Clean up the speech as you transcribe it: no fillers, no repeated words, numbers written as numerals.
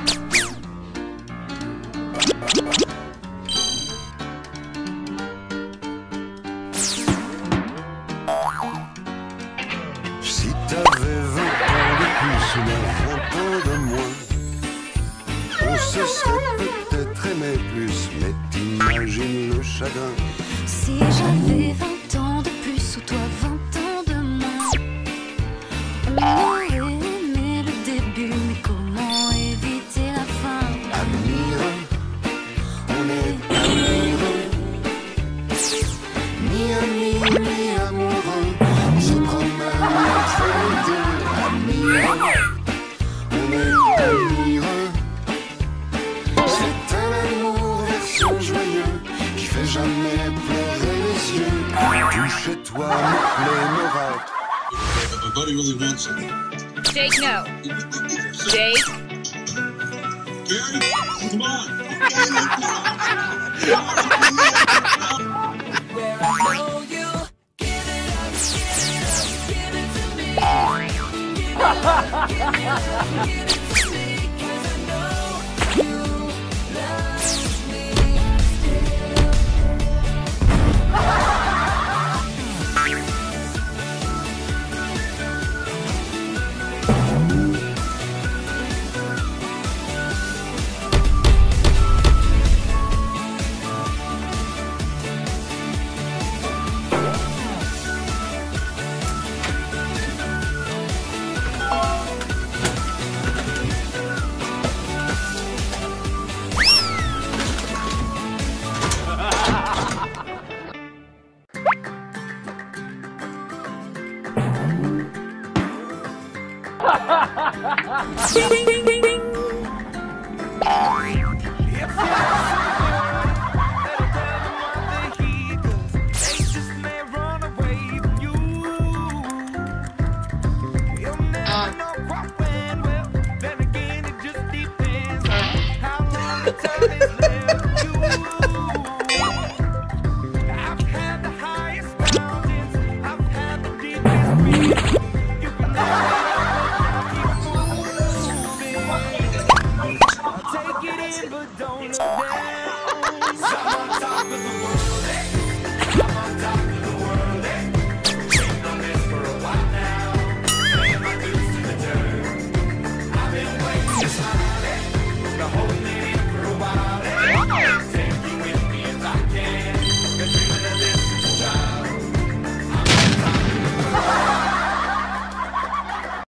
Si t'avais 20 ans de plus ou 20 ans de moins, on se serait peut-être aimé plus, mais t'imagines le chagrin. Si j'avais 20 ans de plus ou toi 20 ans de moins, on aurait aimé le début, mais comment éviter la fin? Amoureux, on est amoureux, ni amis ni amoureux, on se promène entre les deux. Amoureux, on est amoureux, c'est un amour version joyeux qui fait jamais pleurer les yeux. Tout chez toi me plaît, Nora. My buddy really wants something. Jake, no. Jake. Gary, come on. Where I know you, give it up, give it up, give it to me. Give it up, give it up, give it